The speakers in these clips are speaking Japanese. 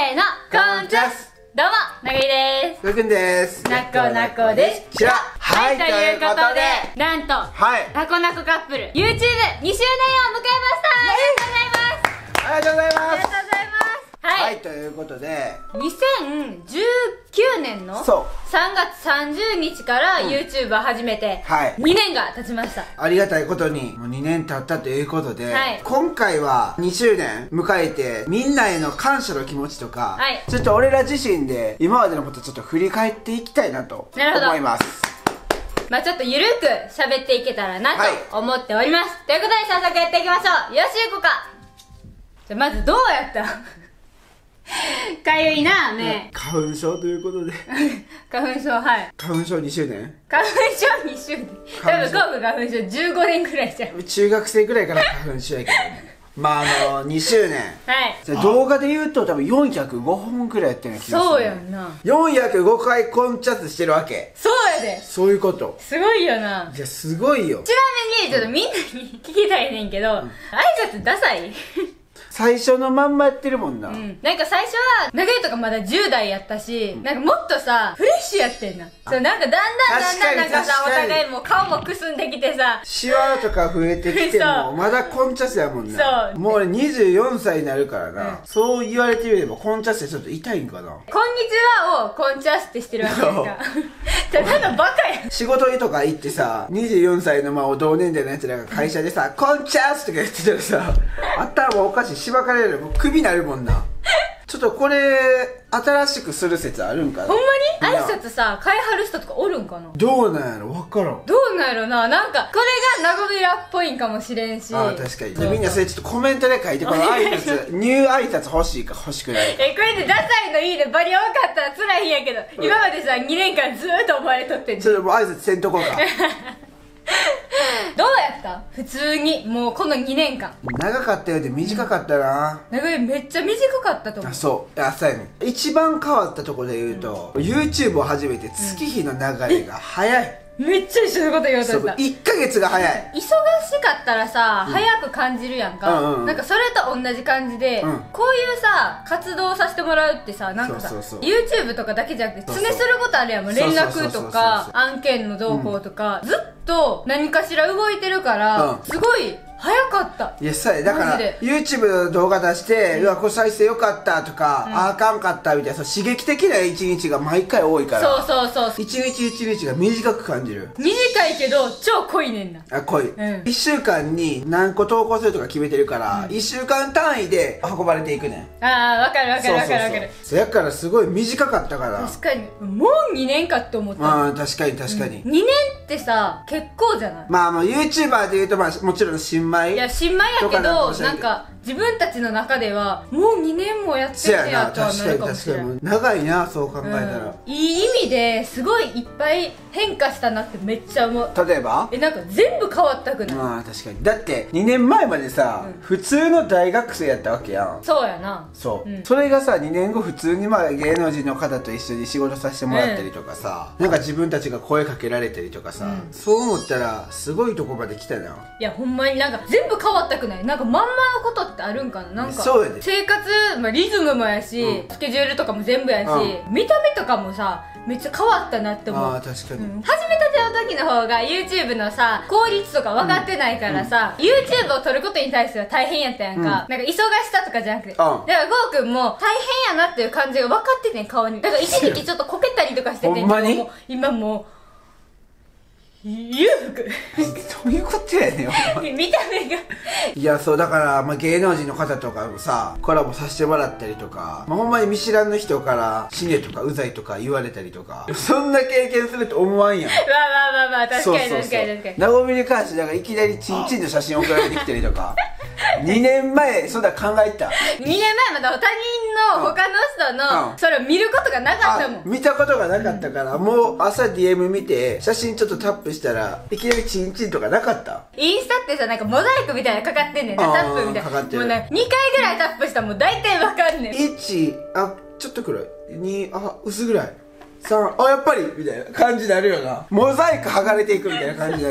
ーの、コンチャス。どうも、なぎです。 ふうくんです。 なこなこです。 ちら。 はい、ということで、なんと、 はい。 なこなこカップル、YouTube2周年を迎えました。 ありがとうございます。 ありがとうございます。 はい、ということで、 2019年の3月30日から YouTube を始めて、2年が経ちました。 ありがたいことに、もう2年経ったということで、 はい、 今回は2周年迎えて、みんなへの感謝の気持ちとか、 はい、 ちょっと俺ら自身で今までのことちょっと振り返っていきたいなと思います。 まあちょっとゆるく喋っていけたらなと思っております。ということで早速やっていきましょう。よし行こうか。じゃあまずどうやったかゆいな、目。 花粉症ということで。 花粉症、はい。 花粉症2周年花粉症2周年。多分、今度花粉症15年くらいじゃん。 中学生くらいから花粉症やけどね。まあ2周年。はい。動画で言うと多分405本くらいやってる気がする。 そうやんな。 405回コンチャスしてるわけ。 そうやで。 そういうこと。 すごいよな。 いや、すごいよ。 ちなみに、ちょっとみんなに聞きたいねんけど、挨拶ダサい最初のまんまやってるもんな。 なんか最初は、長いとかまだ10代やったし、なんかもっとさ、フレッシュやってんな。そう、なんかだんだんなんかさ、お互いもう顔もくすんできてさ、 シワとか増えてきても、まだコンチャスやもんな。そう。もう俺24歳になるからな。そう言われてみれば、コンチャスでちょっと痛いんかな。 こんにちはをコンチャスってしてるわけやんか。ただのバカやん。 仕事とか行ってさ、24歳の同年代のやつらが会社でさ、コンチャスとか言ってたらさ、頭おかしい、しばかれる。もう首なるもんな。ちょっとこれ、新しくする説あるんかな。 ほんまに挨拶さ、変えはる人とかおるんかな。 どうなんやろ、わからん。 どうなんやろな。なんか、これがなごみらっぽいんかもしれんし。 ああ、確かに。で、みんなそれちょっとコメントで書いて、この挨拶、ニュー挨拶欲しいか欲しくないか。 これでダサいのいいね、バリ多かったら辛いんやけど、今までさ、2年間ずーっと思われとってんそれもう挨拶せんとこうか。 どうやった普通に、もうこの2年間。 長かったようで短かったな。 長い、めっちゃ短かったと思う。 あ、そう。そうやねん。一番変わったところで言うと、YouTube を始めて月日の流れが早い。 めっちゃ一緒のこと言おうとした。 1ヶ月が早い。 忙しかったらさ、早く感じるやんか。なんかそれと同じ感じで、こういうさ、活動させてもらうってさ、なんかさ、YouTube とかだけじゃなくて、常することあるやん。連絡とか、案件の動向とか、ずっと何かしら動いてるから、すごい、早かった。 いや、そうや。だから、YouTube の動画出して、うわ、これ再生良かったとか、あかんかったみたいな、刺激的な一日が毎回多いから。 そう。 一日一日が短く感じる。 短いけど、超濃いねんな。 あ、濃い。1週間に何個投稿するとか決めてるから、1週間単位で運ばれていくねん。 ああ、わかる。 そうやからすごい短かったから。 確かに。もう2年かって思った。 ああ、確かに。 2年ってさ、結構じゃない？ まあ、YouTuber で言うと、まあ、もちろん新米。 いや、新米やけど、なんか、自分たちの中では、もう2年もやっててやとはなるかもしれない。 長いな、そう考えたら。 いい意味ですごいいっぱい変化したなってめっちゃ思う。 例えば？ なんか全部変わったくない？ まあ、確かに。だって、2年前までさ、普通の大学生やったわけやん。 そうやな。 そう。それがさ、2年後普通に芸能人の方と一緒に仕事させてもらったりとかさ、なんか自分たちが声かけられたりとかさ、そう思ったら、すごいとこまで来たな。 いや、ほんまになんか全部変わったくない？なんかまんまのことってあるんかな？なんか、生活、リズムもやし、スケジュールとかも全部やし、見た目とかもさ、めっちゃ変わったなって思う。 ああ、確かに。 始めたての時の方が YouTube のさ、効率とか分かってないからさ、YouTube を撮ることに対しては大変やったやんか。なんか忙しさとかじゃなくて。だからゴーくんも大変やなっていう感じが分かっててん、顔に。だから一時期ちょっとこけたりとかしててんけど、今もう、裕福どういうことやねん見た目がいや、そうだから、芸能人の方とかもさコラボさせてもらったりとか、ほんまに見知らぬ人から死ねとかうざいとか言われたりとか、そんな経験すると思わんやん。 まあ確かになごみに関してだからいきなりチンチンの写真送られてきたりとか2年前そんな考えた。 2年前まだ他人の他の人のそれを見ることがなかったもん。 見たことがなかったから、もう朝 DM 見て写真ちょっとタップしたらいきなりチンチンとかなかった。 インスタってさ、なんかモザイクみたいなのかかってんねんな、タップみたいな。もうね、2回ぐらいタップしたらもう大体わかんねん。 1、あ、ちょっと暗い。2、あ、薄暗い。3、あ、やっぱりみたいな感じになるよな。モザイク剥がれていくみたいな感じになるねん。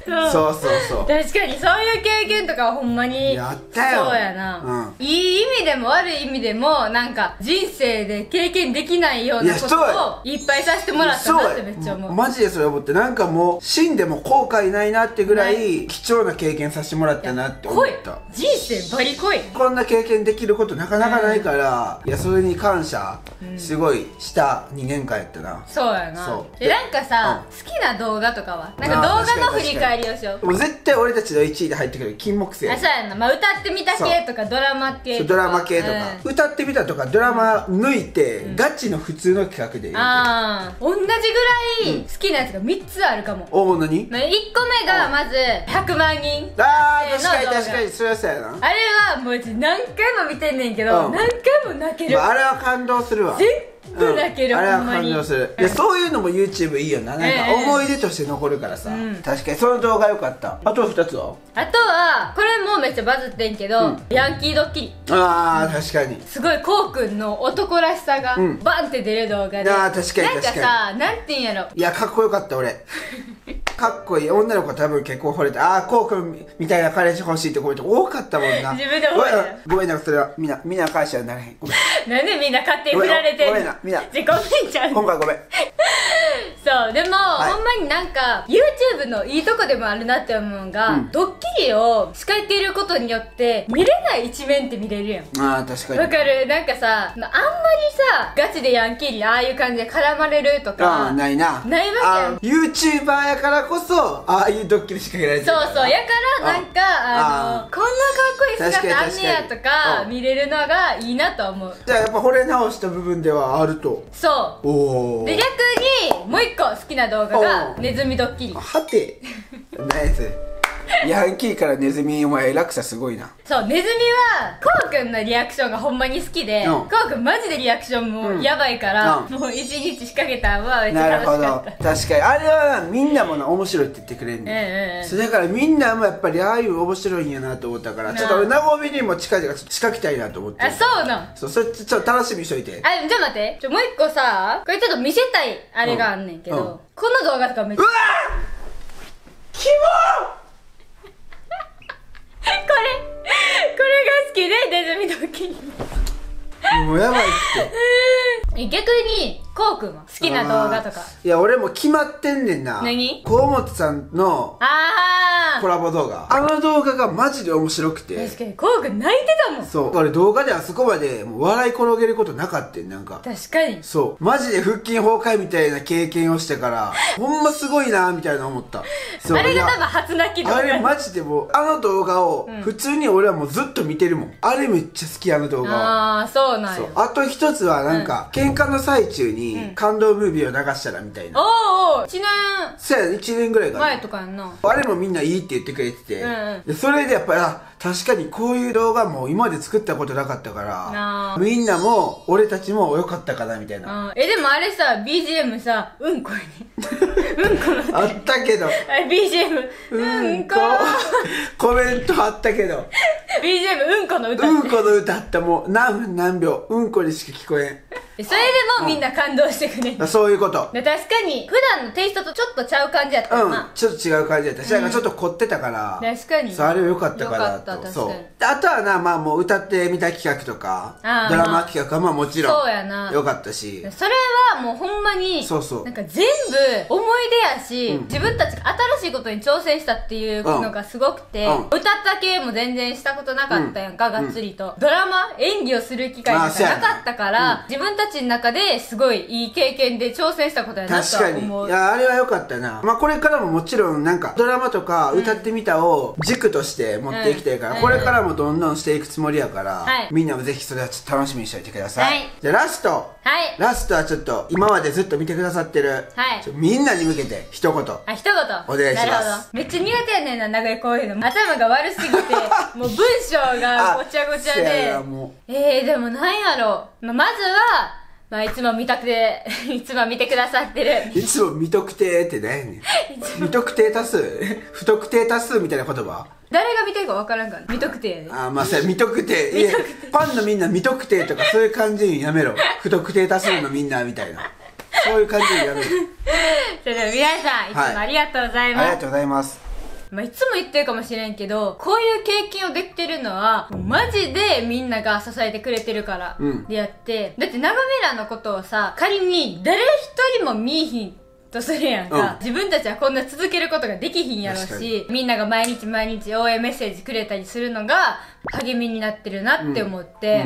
そうそうそう。 確かにそういう経験とかはほんまにやったよ。 そうやな、いい意味でも悪い意味でもなんか人生で経験できないようなことをいっぱいさせてもらったなってめっちゃ思う。 マジでそれ思って、なんかもう死んでも後悔ないなってぐらい貴重な経験させてもらったなって思った。 人生バリ濃い。 こんな経験できることなかなかないから、いやそれに感謝すごいした2年間やったな。 そうやな。でなんかさ、好きな動画とかはなんか動画の振り返りをしよう。 もう絶対俺たちの1位で入ってくる金木犀。 あ、そうやな。まあ歌ってみた系とかドラマ系とか、 ドラマ系とか、歌ってみたとかドラマ抜いてガチの普通の企画で。 ああ、同じぐらい好きなやつが3つあるかも。 おお、何 ？1個目がまず100万人。 ああ、確かに確かに、それはそうやな。 あれはもう何回も見てんねんけど、何回も泣ける。 あれは感動するわ。 全部泣ける。 あれは感動する。いや、そういうのも YouTube いいよな。なんか思い出として残るからさ。確かにその動画良かった。あと2つは？ あとはこれもめっちゃバズってんけど、ヤンキードッキリ。 ああ、確かにすごいこうくんの男らしさがバンって出る動画で。 ああ、確かに確かに。 なんかさ、なんていうんやろ。 いや、かっこよかった俺。かっこいい女の子多分結構惚れて、ああこうくんみたいな彼氏欲しいってコメント多かったもんな。 自分で思った。 ごめんな、それはみんな返しはならへん。ごめん。 なんでみんな勝手に振られてんの？ ごめんな、みんな自己弁ちゃん。 今回ごめん。 そう、でも、ほんまになんか YouTube のいいとこでもあるなって思うのが、ドッキリを仕掛けていることによって見れない一面って見れるやん。 ああ、確かに。 わかる。なんかさ、あんまりさガチでヤンキーにああいう感じで絡まれるとかないな。 ないわけやん。 YouTuber やからこそああいうドッキリ仕掛けられてる。 そうそう、やからなんかこんなかっこいい姿あんねやとか見れるのがいいなと思う。 じゃあやっぱ惚れ直した部分ではあると。 そう。 おお。 で逆にもう一個好きな動画がネズミドッキリ。 はてナイス。ヤンキーからネズミ、お前落差すごいな。 そう、ネズミはこうくんのリアクションがほんまに好きで、こうくんマジでリアクションもやばいから、もう一日仕掛けたんはめっちゃ楽しかった。なるほど、 確かにあれはみんなもな面白いって言ってくれんねん。それだからみんなもやっぱりああいう面白いんやなと思ったから、ちょっと俺なごみにも近々仕掛けたいなと思って。 あ、そうなん。 そう、それちょっと楽しみにしといて。 あ、じゃあ待って、もう一個さ、これちょっと見せたいあれがあんねんけど、この動画とかめっちゃ、 うわーキモこれが好きでネズミドッキリ。 もうやばいって逆にこうくんは好きな動画とか。 いや俺も決まってんねんな。 何？ 河本さんのコラボ動画、あの動画がマジで面白くて。 確かにこうくん泣いてたもん。 そう、俺動画であそこまでもう笑い転げることなかったん。なんか確かにそう、マジで腹筋崩壊みたいな経験をしてからほんますごいなみたいな思った。 あれが多分初泣き動画。 あれマジでもうあの動画を普通に俺はもうずっと見てるもん。あれめっちゃ好き、あの動画は。 ああ、そうなんや。 あと一つはなんか、喧嘩の最中に感動ムービーを流したらみたいな。 おお、1年そうやね、1年ぐらいかな前とかやんな。 あれもみんないいって言ってくれてて、でそれでやっぱり確かにこういう動画も今まで作ったことなかったからみんなも俺たちも良かったかなみたいな。 でもあれさ BGM さうんこやね。うんこのあったけど BGM うんこコメントあったけど BGM うんこの歌、 うんこの歌あった。もう何分何秒うんこにしか聞こえん。 それでもみんな感動してくれる。 そういうこと。 確かに普段のテイストとちょっとちゃう感じやったよな。 ちょっと違う感じやったし、ちょっと凝ってたから。 確かにそう、あれは良かったかなと。そう。あとはな、まあもう歌ってみた企画とかドラマ企画はまあもちろんそうやな、 良かったし、それはもうほんまにそうそう、 なんか全部思い出やし、自分たちが新しいことに挑戦したっていうのがすごくて、歌った系も全然したことなかったやんか、がっつりとドラマ演技をする機会とかなかったから、自分たちの中ですごいいい経験で挑戦したことやなとは思う。 いやあれは良かったな。まあこれからももちろんなんかドラマとか歌ってみたを軸として持っていきたいから、これからもどんどんしていくつもりやから、みんなもぜひそれはちょっと楽しみにしておいてください。じゃあラストはちょっと今までずっと見てくださってるみんなに向けて一言お願いします。 めっちゃ苦手やねんな、なんかこういうの頭が悪すぎてもう文章がごちゃごちゃで。でもなんやろ、まずはいつも見たくていつも見てくださってるいつも見とくてってね見とくて多数不特定多数みたいな言葉、 誰が見てるか分からんから見とくてやで。 まあそれ見とくて、いやファンのみんな見とくてとかそういう感じにやめろ。不特定多数のみんなみたいなそういう感じにやめろ。 それでは皆さんいつもありがとうございます。 ありがとうございます。 まあ、いつも言ってるかもしれんけど、こういう経験をできてるのは、もうマジでみんなが支えてくれてるからでやって、だって長めらのことをさ、仮に誰一人も見いひんとするやんか、自分たちはこんな続けることができひんやろし、みんなが毎日毎日応援メッセージくれたりするのが励みになってるなって思って、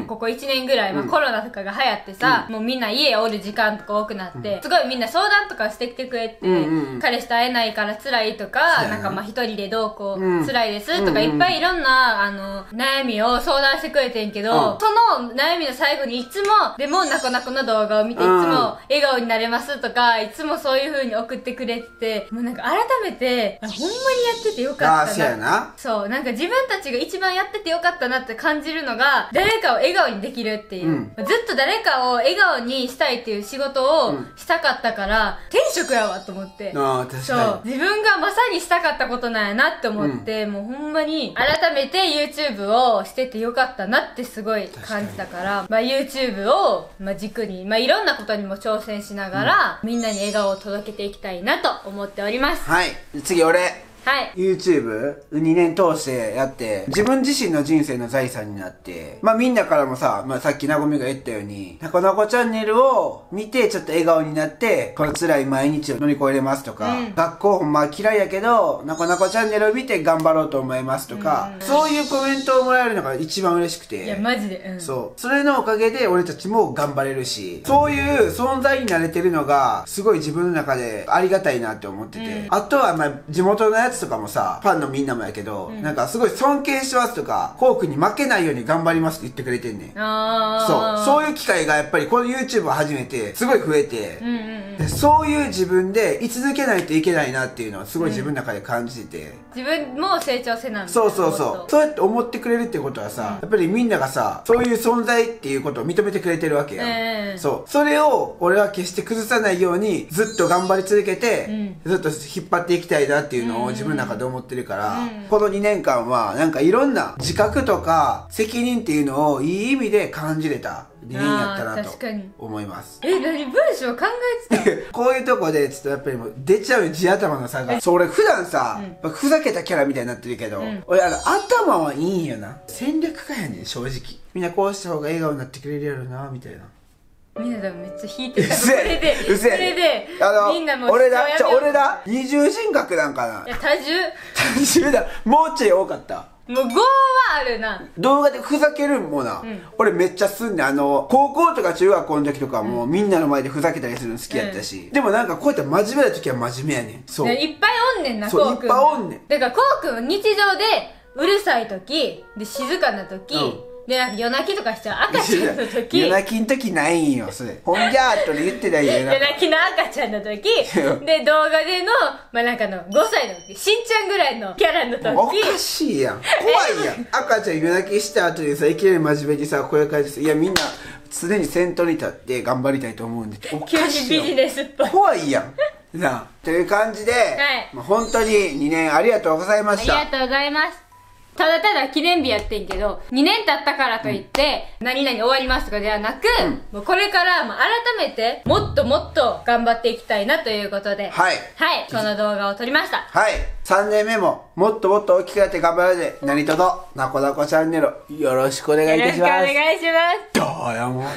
ここ1年ぐらい、まあ、コロナとかが流行ってさ、もうみんな家おる時間とか多くなって、すごいみんな相談とかしてきてくれて、彼氏と会えないから辛いとか、なんかまあ一人でどうこう辛いですとか、いっぱいいろんな悩みを相談してくれてんけど、その悩みの最後にいつもでもなこなこの動画を見ていつも笑顔になれますとか、いつもそういう風に送ってくれて、もうなんか改めてほんまにやっててよかったな。そう、なんか自分たちが一番やっててよかったなって感じるのが、誰かを笑顔にできるっていう、ずっと誰かを笑顔にしたいっていう仕事をしたかったから、転職やわと思って。そう、自分がまさにしたかったことなんやなって思って、もうほんまに改めて YouTube をしててよかったなってすごい感じたから、まあ YouTube を軸に、まあいろんなことにも挑戦しながら、みんなに笑顔を届けていきたいなと思っております。 はい、次俺。はい、YouTube2 年通してやって、自分自身の人生の財産になって、まあみんなからもさ、まあさっきなごみが言ったように、なこなこチャンネルを見てちょっと笑顔になって、この辛い毎日を乗り越えれますとか、学校ほんま嫌いやけど、なこなこチャンネルを見て頑張ろうと思いますとか、そういうコメントをもらえるのが一番嬉しくて。 いや、マジで。 そう。それのおかげで俺たちも頑張れるし、そういう存在になれてるのが、すごい自分の中でありがたいなって思ってて。あとはまあ地元のやつとかもさ、ファンのみんなもやけど、なんかすごい尊敬しますとか、コウ君に負けないように頑張りますって言ってくれてんねん。そういう機会がやっぱりこの YouTube を始めて、すごい増えて、でそういう自分で居続けないといけないなっていうのはすごい自分の中で感じてて。 自分も成長せなんだ。 そうそうやって思ってくれるってことはさ、やっぱりみんながさ、そういう存在っていうことを認めてくれてるわけやん。そう。それを俺は決して崩さないように、ずっと頑張り続けて、ずっと引っ張っていきたいなっていうのを自分の中で思ってるから、この2年間はなんかいろんな自覚とか責任っていうのをいい意味で感じれた2年やったなと思います。 何文章考えてたこういうとこでちょっとやっぱりもう出ちゃう地頭の差が。そう、俺普段さ、ふざけたキャラみたいになってるけど、俺頭はいいんよな。戦略家やねん、正直。みんなこうした方が笑顔になってくれるやろなみたいな。 みんなでもめっちゃ引いてた。それでみんなも俺だ二重人格なんかな。 いや、多重だ。もうちょい多かった。 もう5はあるな。 動画でふざけるんもな、俺めっちゃすんねん。高校とか中学校の時とかもみんなの前でふざけたりするの好きやったし、でもなんかこうやって真面目な時は真面目やねん。そう。 いっぱいおんねんな、 こうくん。いっぱいおんねん。 だからこうくんは日常でうるさい時、で静かな時、で、なんか夜泣きとかしちゃう赤ちゃんの時。 夜泣きの時ないんよ、それ。ほんじゃーっと言ってないよ。 夜泣きの赤ちゃんの時、で、動画での、まあ、なんかの5歳の時、しんちゃんぐらいのキャラの時。 おかしいやん。怖いやん。赤ちゃん夜泣きした後にさ、いきなり真面目にさ、こういう感じでさ、いやみんな、常に先頭に立って頑張りたいと思うんで。 急にビジネスっぽい。 怖いやん。なあ。という感じで、まあ、本当に2年ありがとうございました。 ありがとうございます。ただただ記念日やってんけど、2年経ったからといって、何々終わりますとかではなく、もうこれからも改めて、もっともっと頑張っていきたいなということで、はい、この動画を撮りました。 はい。3年目も、もっともっと大きくなって頑張るので、何とぞ、なこなこチャンネル、よろしくお願いいたします。 よろしくお願いします。 どうやもん。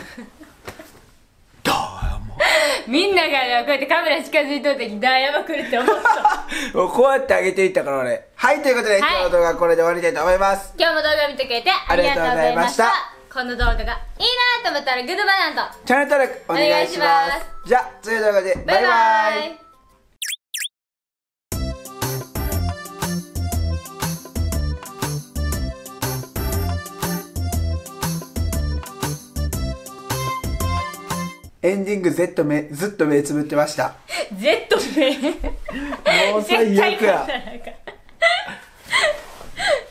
みんながこうやってカメラ近づいとる時にダーヤマ来るって思った。 もうこうやって上げていったから俺。はい、ということで、今日の動画はこれで終わりたいと思います。 今日も動画見てくれてありがとうございました。この動画がいいなと思ったらグッドボタンとチャンネル登録お願いします。じゃあ、次の動画でバイバイ。エンディングずっと目つぶってました。 Z 目もう最悪や。